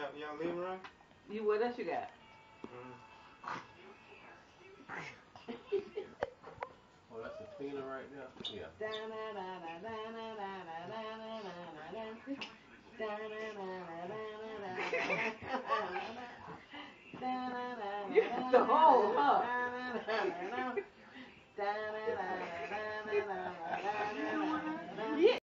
Y'all leave right? You what else you got? Oh, that's the cleaner right there? Yeah. You got the whole, huh? Yeah.